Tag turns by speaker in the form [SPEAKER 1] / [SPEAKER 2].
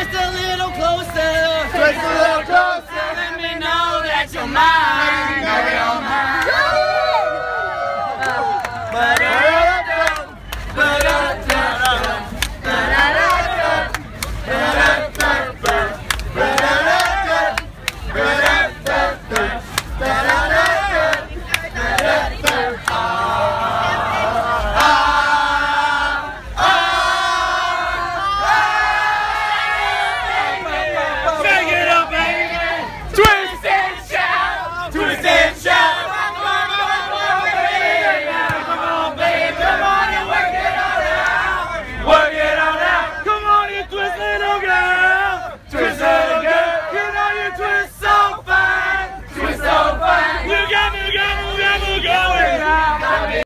[SPEAKER 1] Just a little closer.
[SPEAKER 2] Just a little closer.
[SPEAKER 1] Let me know that you're mine.